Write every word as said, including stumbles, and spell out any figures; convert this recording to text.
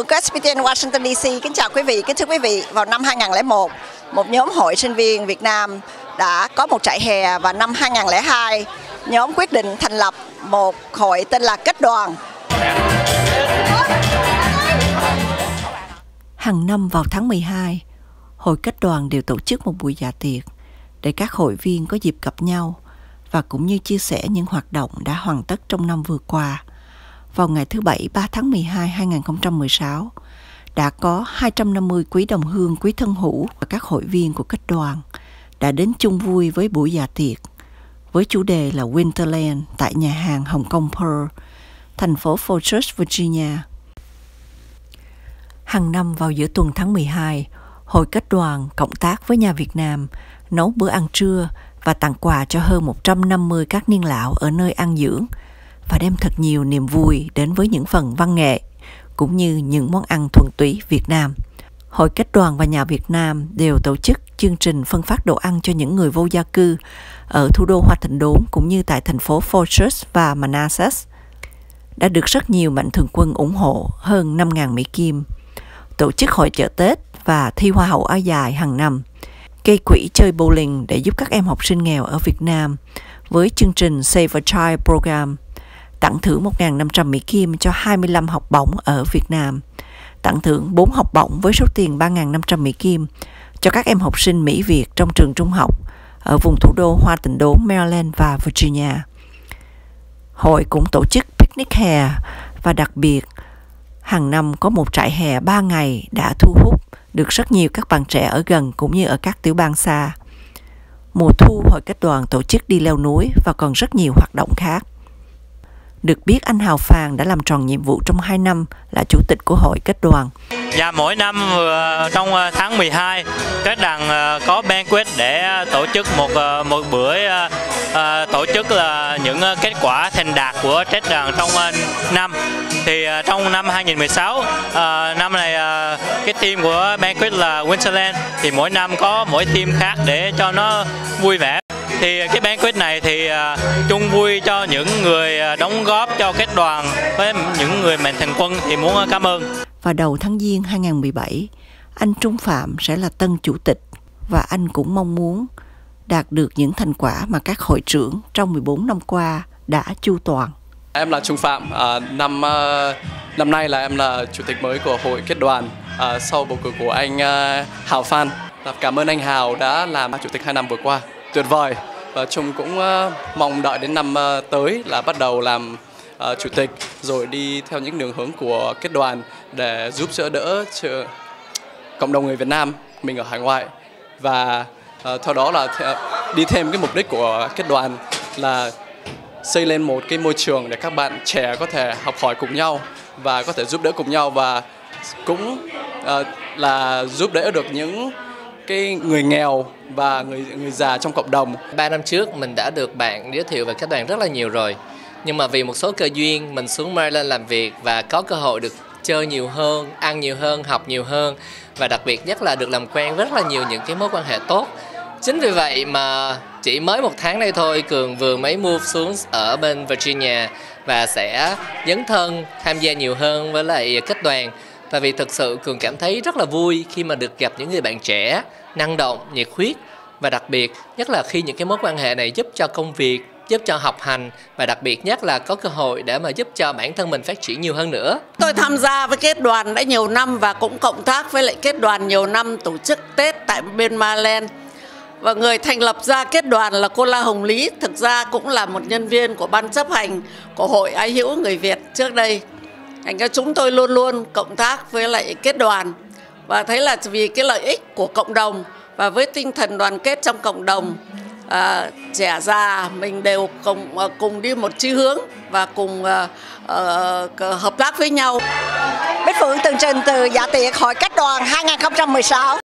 Phượng của ét pê tê en Washington đê xê. Kính chào quý vị, kính thưa quý vị, vào năm hai nghìn không trăm lẻ một, một nhóm hội sinh viên Việt Nam đã có một trại hè, và năm hai nghìn không trăm lẻ hai, nhóm quyết định thành lập một hội tên là Kết Đoàn. Hàng năm vào tháng mười hai, hội Kết Đoàn đều tổ chức một buổi dạ tiệc để các hội viên có dịp gặp nhau và cũng như chia sẻ những hoạt động đã hoàn tất trong năm vừa qua. Vào ngày thứ Bảy ba tháng mười hai hai nghìn không trăm mười sáu, đã có hai trăm năm mươi quý đồng hương, quý thân hữu và các hội viên của Kết Đoàn đã đến chung vui với buổi dạ tiệc với chủ đề là Winterland tại nhà hàng Hồng Kông Pearl, thành phố Fortress, Virginia. Hàng năm vào giữa tuần tháng mười hai, hội Kết Đoàn cộng tác với nhà Việt Nam nấu bữa ăn trưa và tặng quà cho hơn một trăm năm mươi các niên lão ở nơi ăn dưỡng và đem thật nhiều niềm vui đến với những phần văn nghệ cũng như những món ăn thuần túy Việt Nam. Hội Kết Đoàn và nhà Việt Nam đều tổ chức chương trình phân phát đồ ăn cho những người vô gia cư ở thủ đô Hoa Thịnh Đốn cũng như tại thành phố Fortress và Manassas. Đã được rất nhiều mạnh thường quân ủng hộ hơn năm nghìn Mỹ Kim. Tổ chức hội chợ Tết và thi hoa hậu áo dài hàng năm. Gây quỹ chơi bowling để giúp các em học sinh nghèo ở Việt Nam với chương trình Save a Child Program. Tặng thưởng một nghìn năm trăm Mỹ Kim cho hai mươi lăm học bổng ở Việt Nam. Tặng thưởng bốn học bổng với số tiền ba nghìn năm trăm Mỹ Kim cho các em học sinh Mỹ Việt trong trường trung học ở vùng thủ đô Hoa Thịnh Đốn, Maryland và Virginia. Hội cũng tổ chức picnic hè và đặc biệt hàng năm có một trại hè ba ngày đã thu hút được rất nhiều các bạn trẻ ở gần cũng như ở các tiểu bang xa. Mùa thu, hội Kết Đoàn tổ chức đi leo núi và còn rất nhiều hoạt động khác. Được biết anh Hào Phàn đã làm tròn nhiệm vụ trong hai năm là chủ tịch của hội Kết Đoàn. Dạ, mỗi năm trong tháng mười hai, Kết Đoàn có banquet để tổ chức một một bữa tổ chức là những kết quả thành đạt của Kết Đoàn trong năm. Thì trong năm hai nghìn không trăm mười sáu, năm này cái theme của banquet là Winterland, thì mỗi năm có mỗi theme khác để cho nó vui vẻ. Thì cái banquet này thì uh, chung vui cho những người đóng góp cho Kết Đoàn với những người mạnh thường quân thì muốn cảm ơn. Vào đầu tháng Giêng hai nghìn không trăm mười bảy, anh Trung Phạm sẽ là tân chủ tịch và anh cũng mong muốn đạt được những thành quả mà các hội trưởng trong mười bốn năm qua đã chu toàn. Em là Trung Phạm, à, năm uh, năm nay là em là chủ tịch mới của hội Kết Đoàn à, sau bầu cử của anh uh, Hào Phàn. Cảm ơn anh Hào đã làm chủ tịch hai năm vừa qua. Tuyệt vời. Và Trung cũng uh, mong đợi đến năm uh, tới là bắt đầu làm uh, chủ tịch rồi đi theo những đường hướng của Kết Đoàn để giúp đỡ đỡ cho cộng đồng người Việt Nam mình ở hải ngoại, và uh, theo đó là th đi thêm cái mục đích của Kết Đoàn là xây lên một cái môi trường để các bạn trẻ có thể học hỏi cùng nhau và có thể giúp đỡ cùng nhau, và cũng uh, là giúp đỡ được những cái người nghèo và người người già trong cộng đồng. Ba năm trước mình đã được bạn giới thiệu về Kết Đoàn rất là nhiều rồi, nhưng mà vì một số cơ duyên mình xuống Maryland làm việc và có cơ hội được chơi nhiều hơn, ăn nhiều hơn, học nhiều hơn, và đặc biệt nhất là được làm quen rất là nhiều những cái mối quan hệ tốt. Chính vì vậy mà chỉ mới một tháng nay thôi, Cường vừa mới move xuống ở bên Virginia và sẽ dấn thân tham gia nhiều hơn với lại Kết Đoàn. Tại vì thực sự Cường cảm thấy rất là vui khi mà được gặp những người bạn trẻ, năng động, nhiệt huyết, và đặc biệt nhất là khi những cái mối quan hệ này giúp cho công việc, giúp cho học hành, và đặc biệt nhất là có cơ hội để mà giúp cho bản thân mình phát triển nhiều hơn nữa. Tôi tham gia với Kết Đoàn đã nhiều năm và cũng cộng tác với lại Kết Đoàn nhiều năm tổ chức Tết tại bên Maryland. Và người thành lập ra Kết Đoàn là cô La Hồng Lý, thực ra cũng là một nhân viên của ban chấp hành của Hội Ái hữu người Việt trước đây. Thành ra chúng tôi luôn luôn cộng tác với lại Kết Đoàn và thấy là vì cái lợi ích của cộng đồng và với tinh thần đoàn kết trong cộng đồng, à, trẻ già mình đều cùng cùng đi một chí hướng và cùng à, à, hợp tác với nhau. Bích Phượng tường trình từ dạ tiệc hội Kết Đoàn hai nghìn không trăm mười sáu.